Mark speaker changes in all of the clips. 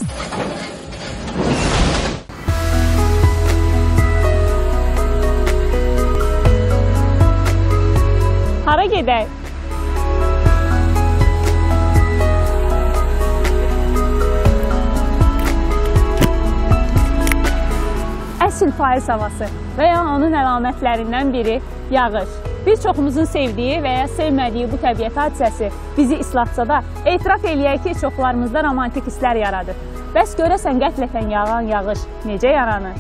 Speaker 1: Hara gedək? Əsl payız havası və ya onun əlamətlərindən biri yağış. Bir çoxumuzun sevdiyi və ya sevmədiyi bu təbiət hadisəsi bizi islatsa da, etiraf eləyək ki, çoxlarımızda romantik hisslər yaradır. Bəs görəsən qəflətən yağan yağış necə yaranır?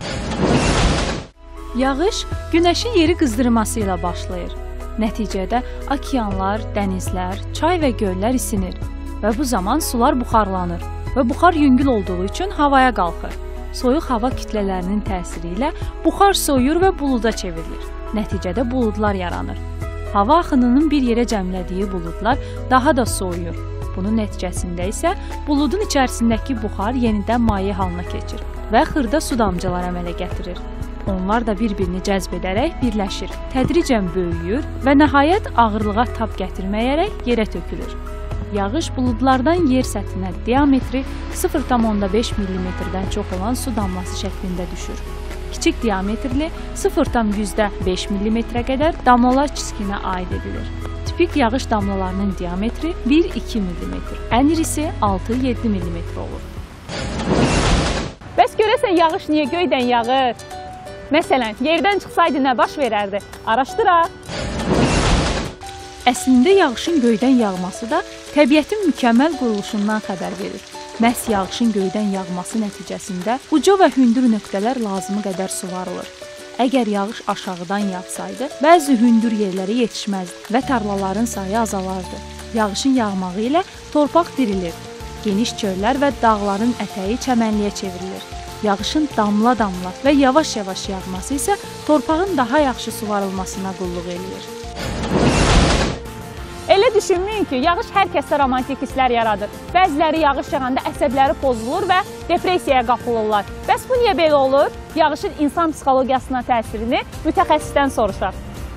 Speaker 2: Yağış günəşin yeri qızdırması ilə başlayır. Nəticədə okeanlar, dənizlər, çay və göllər isinir və bu zaman sular buxarlanır və buxar yüngül olduğu üçün havaya qalxır. Soyuq hava kütlələrinin təsiri ilə buxar soyur və buluda çevrilir. Nəticədə buludlar yaranır. Hava axınının bir yerə cəmlədiyi buludlar daha da soyuyur. Bunun nəticəsində isə buludun içərisindəki buxar yenidən maye halına keçir və xırda su damcıları əmələ gətirir. Onlar da bir-birini cəzb edərək birləşir, tədricən böyüyür və nəhayət ağırlığa tab gətirməyərək yerə tökülür. Yağış buludlardan yer səthinə diametri 0,5 mm-dən çox olan su damlası şəklində düşür. Kiçik diametrli 0,5 mm-ə qədər damlalar kiskinə aid edilir. Tipik yağış damlalarının diametri 1-2 mm, ən irisi 6-7 mm olur.
Speaker 1: Bəs görəsən yağış niyə göydən yağır? Məsələn, yerdən çıxsaydı nə baş verərdi? Araşdıraq.
Speaker 2: Əslində yağışın göydən yağması da təbiətin mükəmməl quruluşundan xəbər verir. Məhz yağışın göydən yağması nəticəsində uca və hündür nöqtələr lazımı qədər suvarılır. Əgər yağış aşağıdan yağsaydı, bəzi hündür yerlərə yetişməzdi və tarlaların sayı azalardı. Yağışın yağmağı ilə torpaq dirilir. Geniş çöllər və dağların ətəyi çəmənliyə çevrilir. Yağışın damla-damla və yavaş-yavaş yağması isə torpağın daha yaxşı suvarılmasına qulluq eləyir.
Speaker 1: Elə düşünməyin ki, yağış hər kəsdə romantik hisslər yaradır. Bəziləri yağış yağanda əsəbləri pozulur və depressiyaya qapılırlar. Bəs bu niyə belə olur? Yağışın insan psixologiyasına təsirini mütəxəssisdən soruşaq.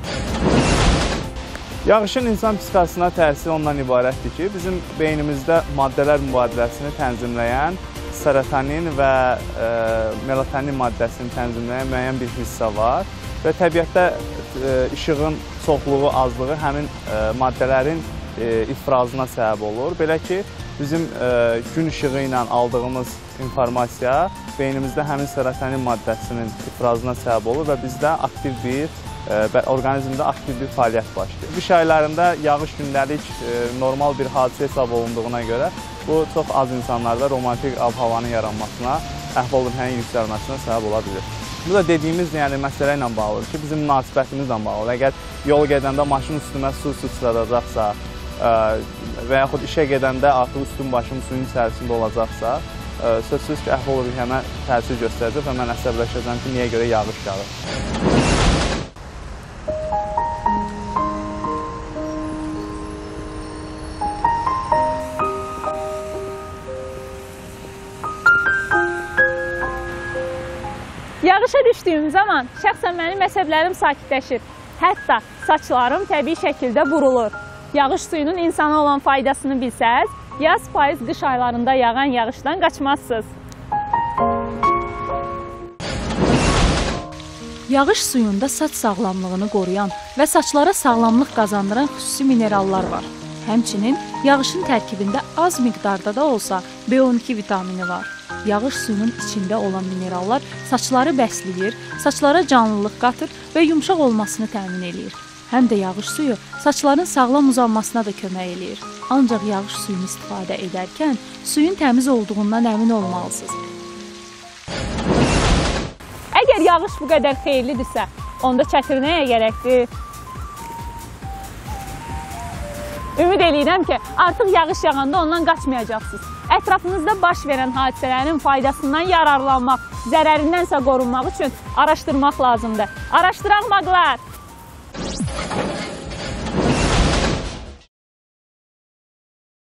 Speaker 3: Yağışın insan psixologiyasına təsiri ondan ibarətdir ki, bizim beynimizdə maddələr mübadiləsini tənzimləyən serotonin və melatonin maddəsini tənzimləyən müəyyən bir hissə var və təbiətdə işığın çoxluğu, azlığı həmin maddələrin ifrazına səbəb olur. Belə ki, bizim gün işığı ilə aldığımız informasiya beynimizdə həmin serotonin maddəsinin ifrazına səbəb olur və bizdə aktiv orqanizmdə aktiv bir fəaliyyət başlayır. Qış aylarında yağış gündəlik normal bir hadisə hesab olunduğuna görə bu çox az insanlarda romantik ab-havanın yaranmasına, əhval-ruhiyyənin yüksəlməsinə səbəb ola bilir. Bu da dediyimiz məsələ ilə bağlıdır ki, bizim münasibətimizlə bağlıdır. Əgər yol gedəndə maşın üstümə su sıçradacaqsa və yaxud işə gedəndə artıq üstüm başım suyun içərisində olacaqsa, sözsüz ki, əhval-ruhiyyəmə təsir göstərəcək və mən əsəbləşəcəm ki, niyə görə yağış yağır.
Speaker 1: Yağışa düşdüyüm zaman şəxsən mənim əsəblərim sakitləşir. Hətta saçlarım təbii şəkildə burulur. Yağış suyunun insana olan faydasını bilsəz, yaz, payız, qış aylarında yağan yağışdan qaçmazsınız.
Speaker 2: Yağış suyunda saç sağlamlığını qoruyan və saçlara sağlamlıq qazandıran xüsusi minerallar var. Həmçinin yağışın tərkibində az miqdarda da olsa B12 vitamini var. Yağış suyunun içində olan minerallar saçları bəsləyir, saçlara canlılıq qatır və yumşaq olmasını təmin eləyir. Həm də yağış suyu saçların sağlam uzanmasına da kömək eləyir. Ancaq yağış suyunu istifadə edərkən suyun təmiz olduğundan əmin olmalısınız.
Speaker 1: Əgər yağış bu qədər xeyirlidirsə, onda çətir nəyə gərəkdir? Ümid edirəm ki, artıq yağış yağanda ondan qaçmayacaqsınız. Ətrafınızda baş verən hadisələrin faydasından yararlanmaq, zərərindən isə qorunmaq üçün araşdırmaq lazımdır. Araşdıraq maqlar!